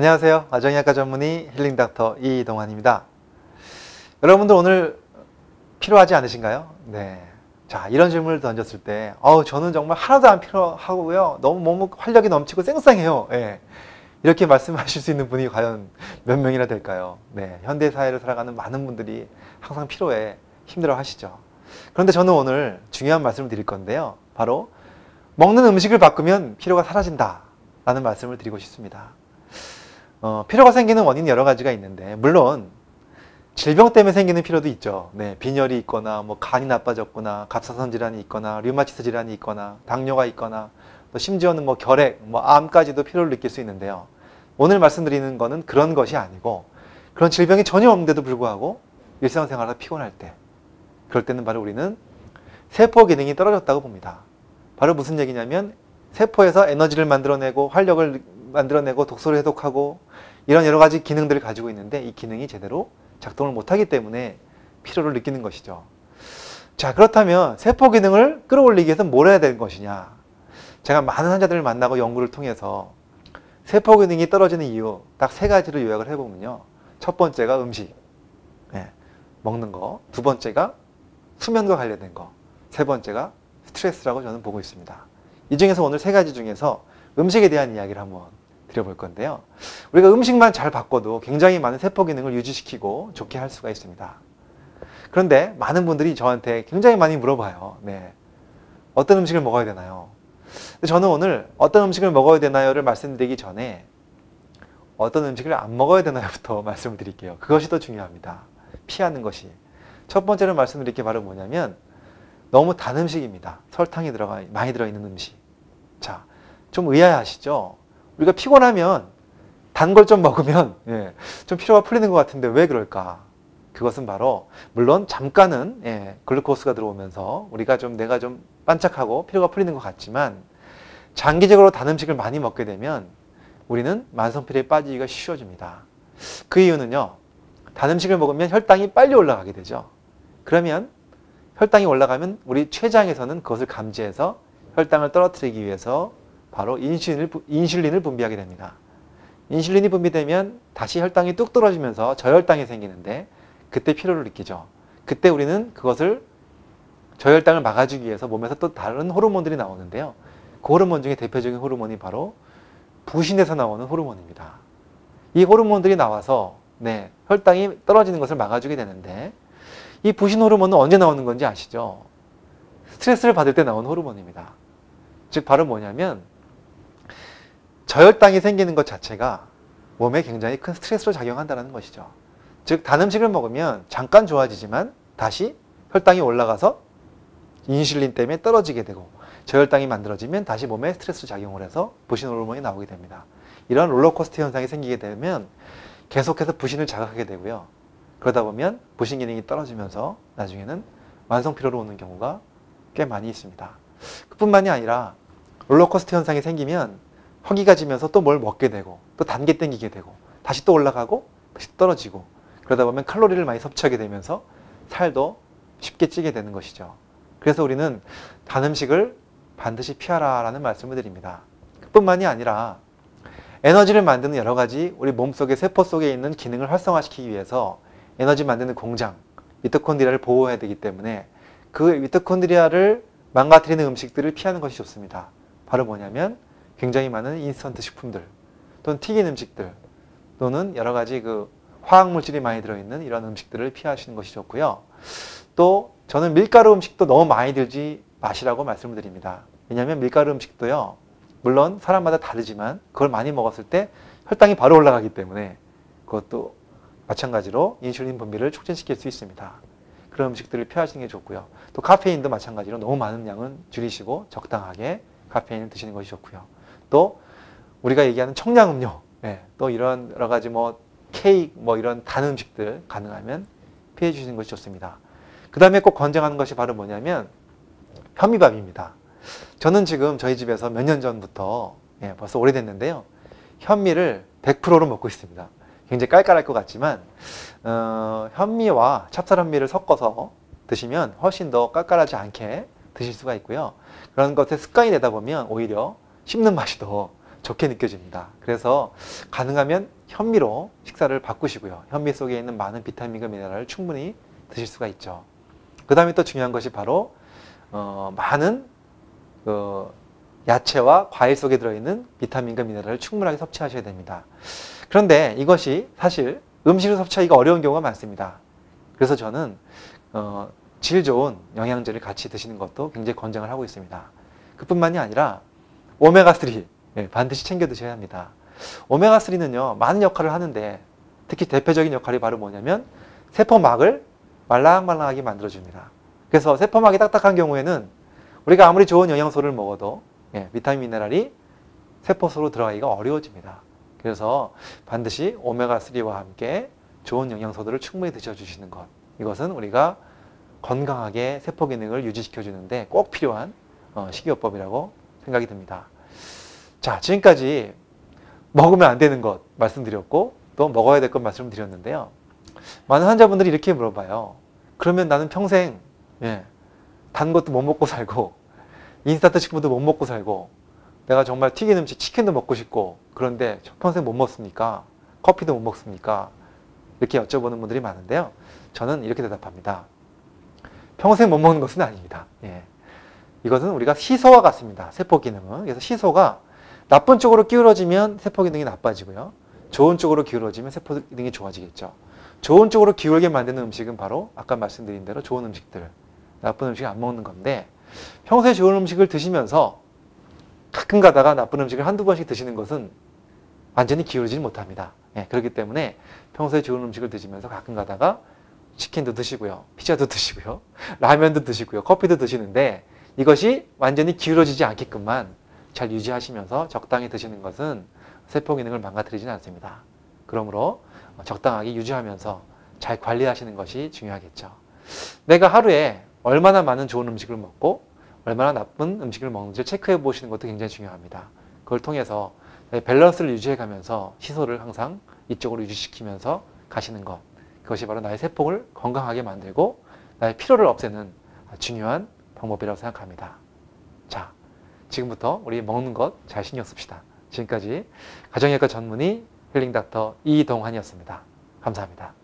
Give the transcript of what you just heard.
안녕하세요. 아정의학과 전문의 힐링닥터 이동환입니다. 여러분들 오늘 피로하지 않으신가요? 네. 자, 이런 질문을 던졌을 때 저는 정말 하나도 안 피로하고요. 너무 몸 활력이 넘치고 쌩쌩해요. 네. 이렇게 말씀하실 수 있는 분이 과연 몇 명이나 될까요? 네. 현대사회를 살아가는 많은 분들이 항상 피로에 힘들어 하시죠. 그런데 저는 오늘 중요한 말씀을 드릴 건데요. 바로 먹는 음식을 바꾸면 피로가 사라진다 라는 말씀을 드리고 싶습니다. 피로가 생기는 원인이 여러 가지가 있는데, 물론 질병 때문에 생기는 피로도 있죠. 네, 빈혈이 있거나 뭐 간이 나빠졌거나 갑상선 질환이 있거나 류마티스 질환이 있거나 당뇨가 있거나 또 심지어는 뭐 결핵, 뭐 암까지도 피로를 느낄 수 있는데요. 오늘 말씀드리는 거는 그런 것이 아니고, 그런 질병이 전혀 없는데도 불구하고 일상생활에서 피곤할 때, 그럴 때는 바로 우리는 세포 기능이 떨어졌다고 봅니다. 바로 무슨 얘기냐면, 세포에서 에너지를 만들어내고 활력을 만들어내고 독소를 해독하고 이런 여러 가지 기능들을 가지고 있는데, 이 기능이 제대로 작동을 못하기 때문에 피로를 느끼는 것이죠. 자, 그렇다면 세포 기능을 끌어올리기 위해서 뭘 해야 되는 것이냐. 제가 많은 환자들을 만나고 연구를 통해서 세포 기능이 떨어지는 이유 딱 세 가지로 요약을 해보면요. 첫 번째가 음식, 네, 먹는 거. 두 번째가 수면과 관련된 거. 세 번째가 스트레스라고 저는 보고 있습니다. 이 중에서 오늘 세 가지 중에서 음식에 대한 이야기를 한번 드려볼 건데요. 우리가 음식만 잘 바꿔도 굉장히 많은 세포 기능을 유지시키고 좋게 할 수가 있습니다. 그런데 많은 분들이 저한테 굉장히 많이 물어봐요. 네, 어떤 음식을 먹어야 되나요? 근데 저는 오늘 어떤 음식을 먹어야 되나요를 말씀드리기 전에 어떤 음식을 안 먹어야 되나요부터 말씀을 드릴게요. 그것이 더 중요합니다. 피하는 것이. 첫 번째로 말씀드릴 게 바로 뭐냐면, 너무 단 음식입니다. 설탕이 많이 들어있는 음식. 자, 좀 의아하시죠? 우리가 피곤하면 단 걸 좀 먹으면 좀 피로가 풀리는 것 같은데 왜 그럴까? 그것은 바로, 물론 잠깐은 글루코스가 들어오면서 내가 좀 반짝하고 피로가 풀리는 것 같지만, 장기적으로 단 음식을 많이 먹게 되면 우리는 만성피로에 빠지기가 쉬워집니다. 그 이유는요, 단 음식을 먹으면 혈당이 빨리 올라가게 되죠. 그러면 혈당이 올라가면 우리 췌장에서는 그것을 감지해서 혈당을 떨어뜨리기 위해서 바로 인슐린을 분비하게 됩니다. 인슐린이 분비되면 다시 혈당이 뚝 떨어지면서 저혈당이 생기는데, 그때 피로를 느끼죠. 그때 우리는 그것을, 저혈당을 막아주기 위해서 몸에서 또 다른 호르몬들이 나오는데요. 그 호르몬 중에 대표적인 호르몬이 바로 부신에서 나오는 호르몬입니다. 이 호르몬들이 나와서 혈당이 떨어지는 것을 막아주게 되는데, 이 부신 호르몬은 언제 나오는 건지 아시죠? 스트레스를 받을 때 나오는 호르몬입니다. 즉 바로 뭐냐면, 저혈당이 생기는 것 자체가 몸에 굉장히 큰 스트레스로 작용한다는 것이죠. 즉 단 음식을 먹으면 잠깐 좋아지지만 다시 혈당이 올라가서 인슐린 때문에 떨어지게 되고, 저혈당이 만들어지면 다시 몸에 스트레스 작용을 해서 부신 호르몬이 나오게 됩니다. 이런 롤러코스터 현상이 생기게 되면 계속해서 부신을 자극하게 되고요. 그러다 보면 부신 기능이 떨어지면서 나중에는 만성피로로 오는 경우가 꽤 많이 있습니다. 그뿐만이 아니라 롤러코스터 현상이 생기면 허기가 지면서 또 뭘 먹게 되고, 또 단계 땡기게 되고, 다시 또 올라가고 다시 떨어지고, 그러다 보면 칼로리를 많이 섭취하게 되면서 살도 쉽게 찌게 되는 것이죠. 그래서 우리는 단 음식을 반드시 피하라 라는 말씀을 드립니다. 그뿐만이 아니라 에너지를 만드는 여러 가지 우리 몸속의 세포 속에 있는 기능을 활성화시키기 위해서 에너지 만드는 공장, 미토콘드리아를 보호해야 되기 때문에 그 미토콘드리아를 망가뜨리는 음식들을 피하는 것이 좋습니다. 바로 뭐냐면, 굉장히 많은 인스턴트 식품들, 또는 튀긴 음식들, 또는 여러 가지 화학물질이 많이 들어있는 이런 음식들을 피하시는 것이 좋고요. 또 저는 밀가루 음식도 너무 많이 들지 마시라고 말씀을 드립니다. 왜냐하면 밀가루 음식도요, 물론 사람마다 다르지만 그걸 많이 먹었을 때 혈당이 바로 올라가기 때문에 그것도 마찬가지로 인슐린 분비를 촉진시킬 수 있습니다. 그런 음식들을 피하시는 게 좋고요. 또 카페인도 마찬가지로 너무 많은 양은 줄이시고 적당하게 카페인을 드시는 것이 좋고요. 또 우리가 얘기하는 청량음료, 또 이런 여러 가지 케이크, 이런 단 음식들 가능하면 피해 주시는 것이 좋습니다. 그 다음에 꼭 권장하는 것이 바로 뭐냐면 현미밥입니다. 저는 지금 저희 집에서 몇 년 전부터, 벌써 오래됐는데요, 현미를 100%로 먹고 있습니다. 굉장히 깔깔할 것 같지만 현미와 찹쌀현미를 섞어서 드시면 훨씬 더 깔깔하지 않게 드실 수가 있고요. 그런 것에 습관이 되다 보면 오히려 씹는 맛이 더 좋게 느껴집니다. 그래서 가능하면 현미로 식사를 바꾸시고요. 현미 속에 있는 많은 비타민과 미네랄을 충분히 드실 수가 있죠. 그 다음에 또 중요한 것이 바로 많은 야채와 과일 속에 들어있는 비타민과 미네랄을 충분하게 섭취하셔야 됩니다. 그런데 이것이 사실 음식을 섭취하기가 어려운 경우가 많습니다. 그래서 저는 질 좋은 영양제를 같이 드시는 것도 굉장히 권장을 하고 있습니다. 그뿐만이 아니라 오메가3 반드시 챙겨 드셔야 합니다. 오메가3는요 많은 역할을 하는데 특히 대표적인 역할이 바로 뭐냐면 세포막을 말랑말랑하게 만들어줍니다. 그래서 세포막이 딱딱한 경우에는 우리가 아무리 좋은 영양소를 먹어도 비타민 미네랄이 세포 속으로 들어가기가 어려워집니다. 그래서 반드시 오메가3와 함께 좋은 영양소들을 충분히 드셔주시는 것, 이것은 우리가 건강하게 세포 기능을 유지시켜 주는데 꼭 필요한 식이요법이라고 생각이 듭니다. 자, 지금까지 먹으면 안 되는 것 말씀드렸고 또 먹어야 될 것 말씀드렸는데요. 많은 환자분들이 이렇게 물어봐요. 그러면 나는 평생 단 것도 못 먹고 살고 인스턴트 식품도 못 먹고 살고 내가 정말 튀긴 음식 치킨도 먹고 싶고 그런데 평생 못 먹습니까? 커피도 못 먹습니까? 이렇게 여쭤보는 분들이 많은데요. 저는 이렇게 대답합니다. 평생 못 먹는 것은 아닙니다. 이것은 우리가 시소와 같습니다. 세포 기능은. 그래서 시소가 나쁜 쪽으로 기울어지면 세포 기능이 나빠지고요. 좋은 쪽으로 기울어지면 세포 기능이 좋아지겠죠. 좋은 쪽으로 기울게 만드는 음식은 바로 아까 말씀드린 대로 좋은 음식들, 나쁜 음식을 안 먹는 건데 평소에 좋은 음식을 드시면서 가끔 가다가 나쁜 음식을 한두 번씩 드시는 것은 완전히 기울어지지 못합니다. 그렇기 때문에 평소에 좋은 음식을 드시면서 가끔 가다가 치킨도 드시고요. 피자도 드시고요. 라면도 드시고요. 커피도 드시는데 이것이 완전히 기울어지지 않게끔만 잘 유지하시면서 적당히 드시는 것은 세포 기능을 망가뜨리지는 않습니다. 그러므로 적당하게 유지하면서 잘 관리하시는 것이 중요하겠죠. 내가 하루에 얼마나 많은 좋은 음식을 먹고 얼마나 나쁜 음식을 먹는지를 체크해 보시는 것도 굉장히 중요합니다. 그걸 통해서 밸런스를 유지해 가면서 시소를 항상 이쪽으로 유지시키면서 가시는 것, 그것이 바로 나의 세포를 건강하게 만들고 나의 피로를 없애는 중요한 방법이라고 생각합니다. 자, 지금부터 우리 먹는 것 잘 신경 씁시다. 지금까지 가정의학과 전문의 힐링 닥터 이동환이었습니다. 감사합니다.